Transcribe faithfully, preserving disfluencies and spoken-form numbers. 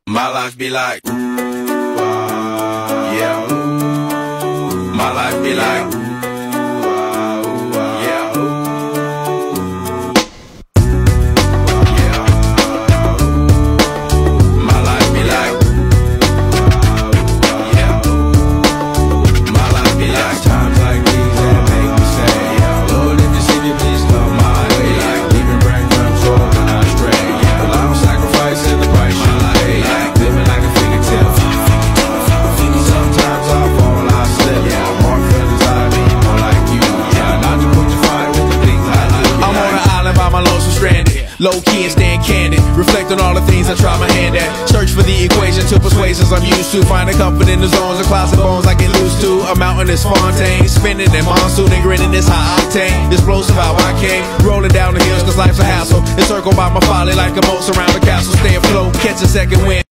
My life be like, ooh, ah, yeah, ooh. My life be like, ooh, ah, ooh, ah, yeah, ooh. Yeah, ooh. My life be like, ooh, ah, yeah, ooh. My life be like times like these that make me say, yeah, Lord, if you see me, please come my way. Like leaving breadcrumbs all when I stray. Yeah, but I don't sacrifice in the price you pay. Like living like a fingertip. Sometimes I fall, I slip. Yeah, more feelings I be more like you. Yeah, not to put your fire with the things I do. I'm on an island by my lonesome stranded. Low key and staying candid. Reflect on all the things I try my hand at. Search for the equation to persuasions I'm used to. Finding comfort in the zones of closet bones I get loose to. A mountain is Fontaine. Spinning in monsoon and grinning this high octane. Explosive how I came. Rolling down the hills cause life's a hassle. Encircled by my folly like a moat around the castle. Stay afloat, catch a second wind.